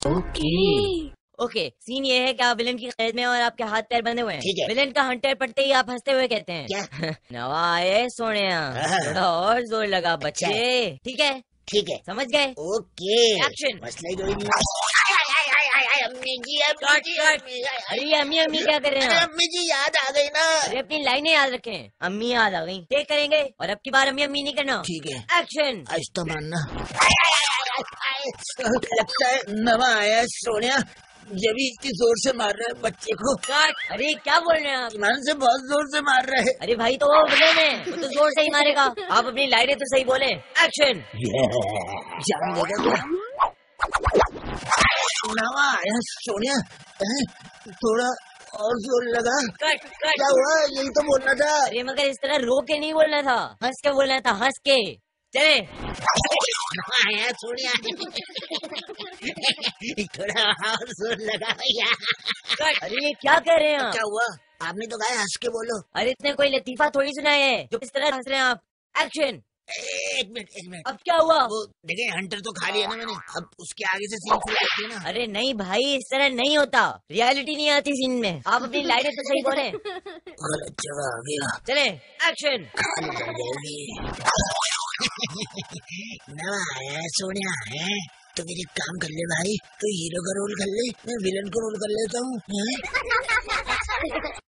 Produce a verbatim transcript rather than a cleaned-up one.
Okay okay scene ये है कि आप विलन की कैद में और आपके हाथ पैर बंधे हुए हैं। विलन का हंटर पड़ते ही आप हंसते हुए कहते हैं क्या? नवा आए सोने, थोड़ा और जोर लगा बच्चे। ठीक है ठीक है, समझ गए? Okay action. मसला ही कोई नहीं। अम्मी जी अम्मी जी अरे अम्मी अम्मी क्या कर रहे हैं? अम्मी जी याद आ गई ना। अरे अपनी लाइनें याद रखें। अम्मी याद आ गई, टेक करेंगे और अब की बार अम्मी अम्मी नहीं करना। ठीक है एक्शन। आज तो मानना। लगता है नवा आया सोनिया, जब इतनी जोर से मार रहे हैं बच्चे को। अरे क्या बोल रहे हैं आप? ईमान से बहुत जोर से मार रहे हैं। अरे भाई तो वो विलेन है, वो तो जोर से ही मारेगा। आप अपनी लाइनें तो सही बोले। एक्शन। जान देगा क्या? नवा आया सोनिया, थोड़ा और जोर लगा। Cut cut. क्या हुआ? यही तो बोलना था। अरे मगर इस तरह रो के नहीं बोलना था, हंस के बोलना था, हंस के। चले आया सोनिया। थोड़ा और जोर लगा भैया। अरे ये क्या कह रहे हैं आप? क्या हुआ? आपने तो कहा हंस के बोलो। अरे इसने कोई लतीफा थोड़ी सुना है जो इस तरह हंस रहे हैं आप। एक्शन। एक मिनट एक मिनट, अब क्या हुआ? वो देखिए हंटर तो खा लिया ना मैंने, अब उसके आगे से सीन शुरू होती है ना। अरे नहीं भाई इस तरह नहीं होता, रियलिटी नहीं आती सीन में। आप अपनी लाइनें तो सही बोले। गलत जगह आ गया। चले एक्शन। नवा आया सोनिया है तो मेरे काम कर ले भाई, तो हीरो का रोल कर ले, मैं विलन का रोल कर लेता हूँ।